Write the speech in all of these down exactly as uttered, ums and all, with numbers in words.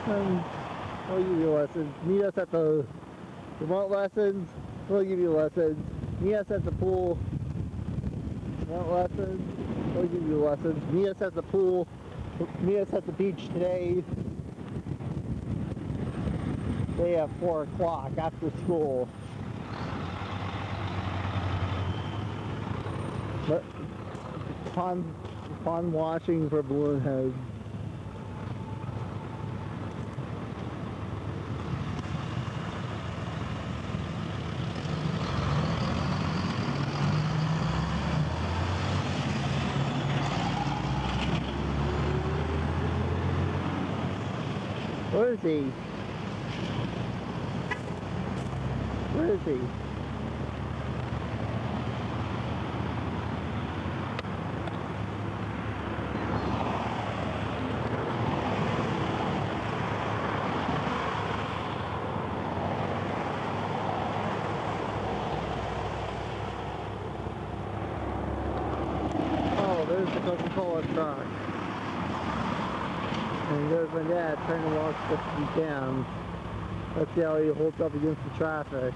Um, I'll give you lessons. Meet us at the... You want lessons? We'll give you lessons. Meet us at the pool. You want lessons? We'll give you lessons. Meet us at the pool. Meet us at the beach today. Day at four o'clock after school. But pond, pond watching for balloon heads. Where is he? Where is he? Oh, there's the Coca-Cola truck. And there's my dad trying to walk as best as he can. Let's see how he holds up against the traffic.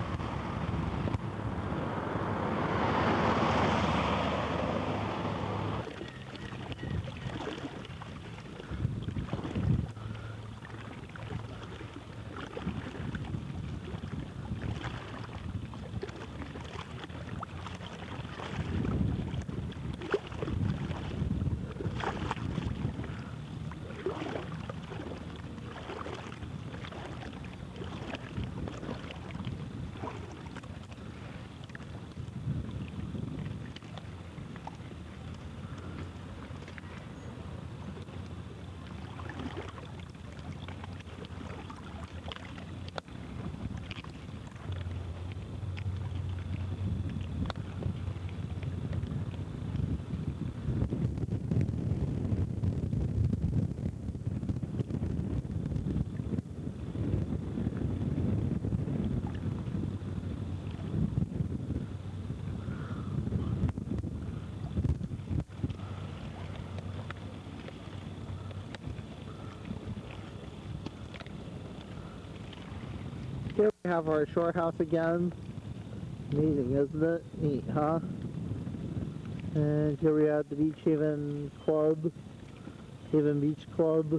Here we have our shore house again. Amazing, isn't it? Neat, huh? And here we have the Beach Haven Club. Haven Beach Club.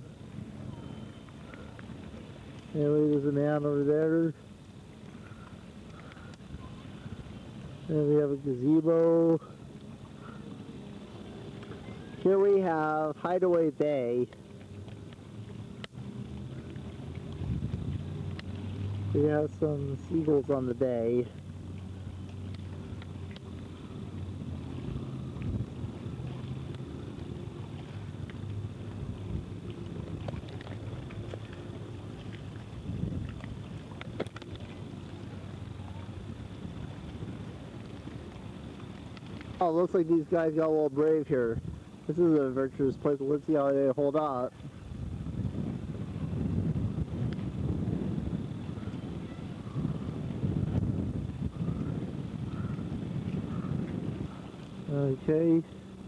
Anyway, there's a man over there. And we have a gazebo. Here we have Hideaway Bay. We have some seagulls on the bay. Oh, looks like these guys got a little brave here. This is an adventurous place. Let's see how they hold up. Okay.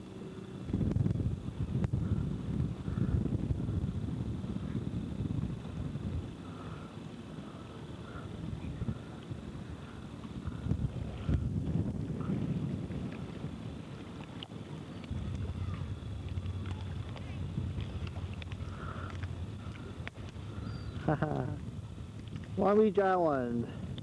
Haha. Long Beach Island.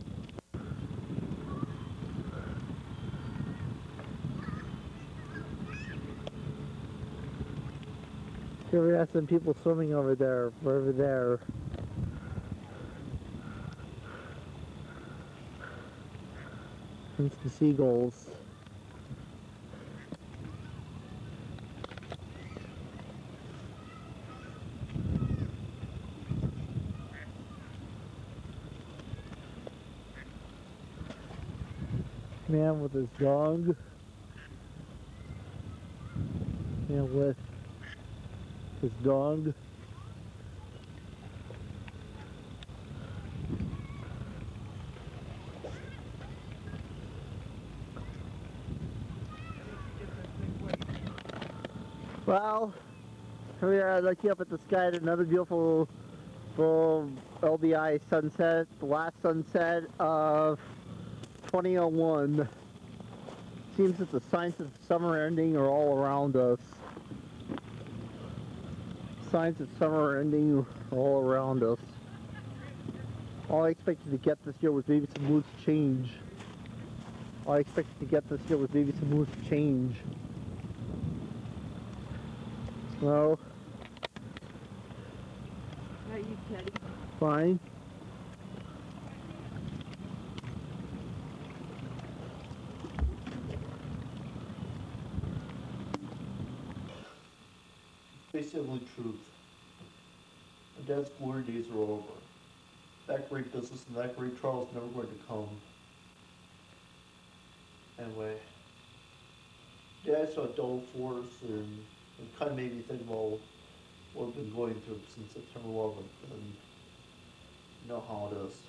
Here we have some people swimming over there, over there. And some seagulls. Man with his dog. Man with his dog. Well, here we are looking up at the sky at another beautiful for L B I sunset, the last sunset of twenty oh one. Seems that the signs of summer ending are all around us. Signs of summer ending are all around us. All I expected to get this year was maybe some loose change. All I expected to get this year was maybe some loose change. Well, How are you, Teddy? fine. Basically truth. My dad's glory days are over. That great business and that great trial is never going to come. Anyway, Dad saw Double Force and it kind of made me think about what I've been going through since September eleventh, and you know how it is.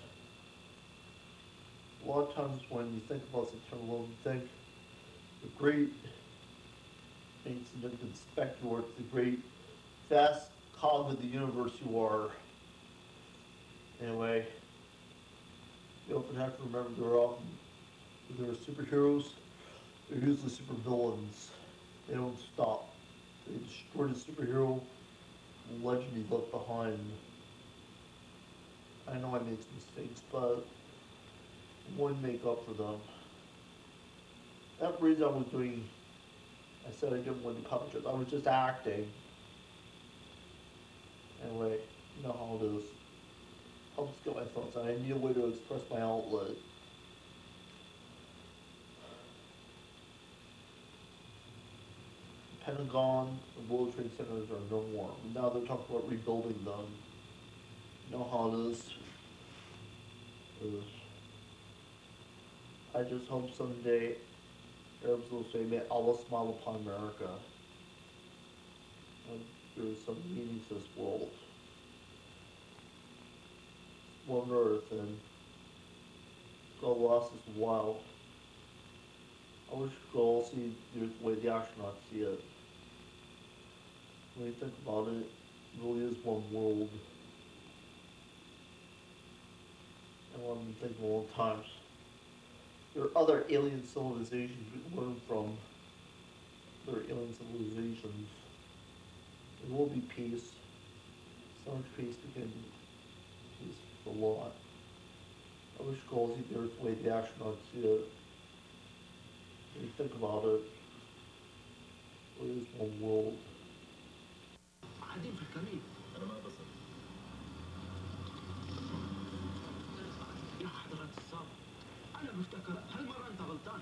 A lot of times when you think about September eleventh, you think the great insignificant speck you are, the great vast cog of the universe you are. Anyway, you often have to remember there are often there are superheroes, they're usually super villains. They don't stop. They destroy the superhero legend he left behind. I know I make mistakes, but I'm going to make up for them. That reason I was doing, I said I didn't want to publish it. I was just acting. Anyway, you know how it is. Helps get my thoughts out. I need a way to express my outlet. Pentagon and World Trade Centers are no more. Now they're talking about rebuilding them. You know how it is. It is. I just hope someday Arabs will say, may Allah smile upon America. And there's some meaning to this world. One earth, and God lost us a while. I wish we could all see the way the astronauts see it. When you think about it, it really is one world. And what I've been thinking a long times. There are other alien civilizations we can learn from. There are alien civilizations. There will be peace. So much peace we can peace for a lot. I wish we could all see the Earth the way the astronauts see it. When you think about it, it is one world. قاعدين في الكمين انا ما بصل يا حضرة الصاف انا بفتكر هالمرة انت غلطان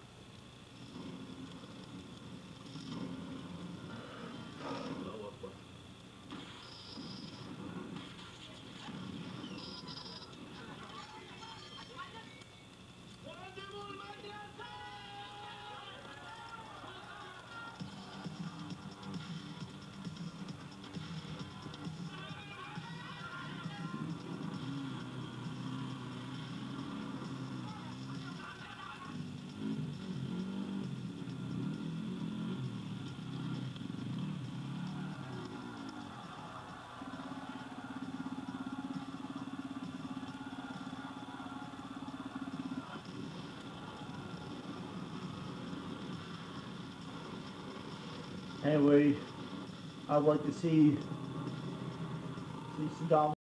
الله اكبر وقدموا المدرسة Anyway, I'd like to see, see Saddam